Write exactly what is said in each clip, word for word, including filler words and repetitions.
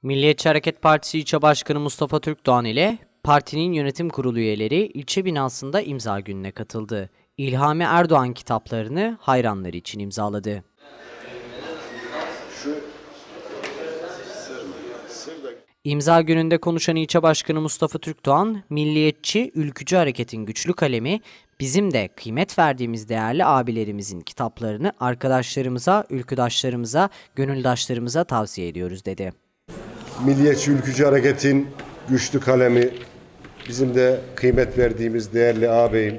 Milliyetçi Hareket Partisi İlçe Başkanı Mustafa Türkdoğan ile partinin yönetim kurulu üyeleri ilçe binasında imza gününe katıldı. İlhami Erdoğan kitaplarını hayranları için imzaladı. İmza gününde konuşan ilçe başkanı Mustafa Türkdoğan, milliyetçi, ülkücü hareketin güçlü kalemi, bizim de kıymet verdiğimiz değerli abilerimizin kitaplarını arkadaşlarımıza, ülküdaşlarımıza, gönüldaşlarımıza tavsiye ediyoruz dedi. Milliyetçi ülkücü hareketin güçlü kalemi, bizim de kıymet verdiğimiz değerli ağabeyim,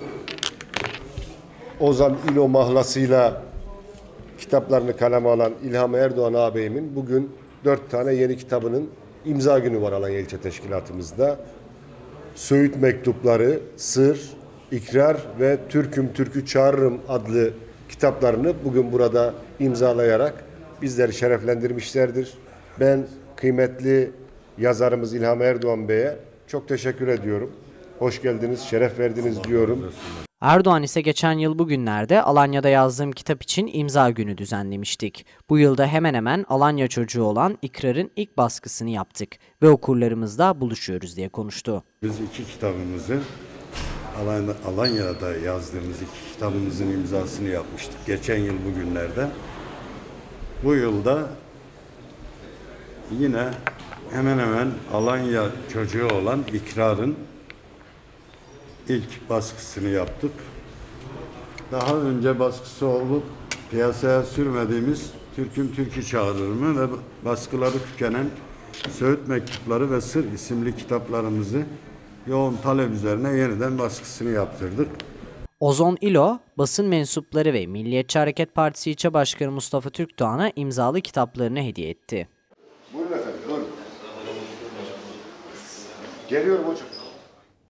Ozan İlo mahlasıyla kitaplarını kaleme alan İlhami Erdoğan ağabeyimin bugün dört tane yeni kitabının imza günü var Alanya İlçe Teşkilatımızda. Söğüt Mektupları, Sır, İkrar ve Türk'üm Türk'ü Çağırırım adlı kitaplarını bugün burada imzalayarak bizleri şereflendirmişlerdir. Ben kıymetli yazarımız İlhami Erdoğan Bey'e çok teşekkür ediyorum. Hoş geldiniz, şeref verdiniz diyorum. Erdoğan ise geçen yıl bugünlerde Alanya'da yazdığım kitap için imza günü düzenlemiştik. Bu yılda hemen hemen Alanya çocuğu olan İkrar'ın ilk baskısını yaptık ve okurlarımızla buluşuyoruz diye konuştu. Biz iki kitabımızı Alanya'da yazdığımız iki kitabımızın imzasını yapmıştık. Geçen yıl bugünlerde. Bu yılda yine hemen hemen Alanya çocuğu olan İkrar'ın ilk baskısını yaptık. Daha önce baskısı olup piyasaya sürmediğimiz Türk'üm Türk'ü Çağırırım ve baskıları tükenen Söğüt Mektupları ve Sır isimli kitaplarımızı yoğun talep üzerine yeniden baskısını yaptırdık. Ozan İlo, basın mensupları ve Milliyetçi Hareket Partisi İlçe Başkanı Mustafa Türkdoğan'a imzalı kitaplarını hediye etti. Buyurun efendim, buyurun. Geliyorum hocam.